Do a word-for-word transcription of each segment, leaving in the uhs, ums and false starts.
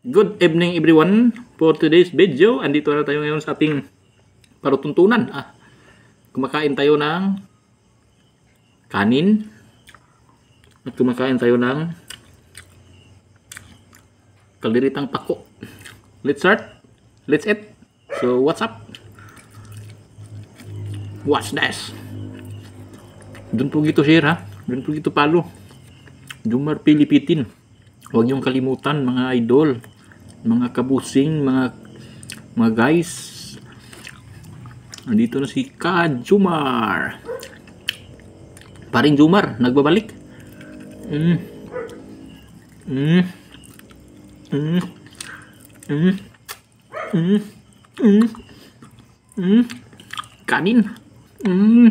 Good evening everyone. For today's video, andito na tayo ngayon sa ating parutuntunan. Ah, kumakain tayo ng kanin at kumakain tayo ng kaliritang pako. Let's start. Let's eat. So what's up? What's this? Don't forget to share, ha? Don't forget to follow. Jomar Pilipitin. Huwag niyong kalimutan, mga idol, mga kabusing, mga mga guys. Nandito na si Ka Jomar. Paring Jomar, nagbabalik. Mm. Mm. Mm. Mm. Mm. Mm. Mm. Kanin. Mm.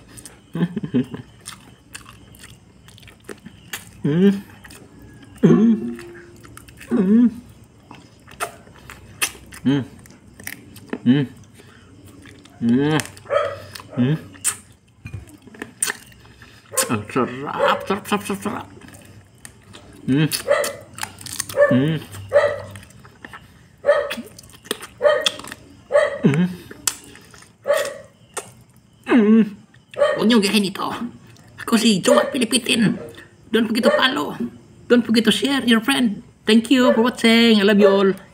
Mm. Mm. Mm. Mm. Mm. Mm. Mm. Ang sarap, sarap, sarap, sarap, sarap. Mm. Mm. Mm. Mm. Huwag niyong gayahin ito. Ako si Jomar Pilipitin. Don't forget to follow. Don't forget to share your friend. Thank you for watching. I love you all.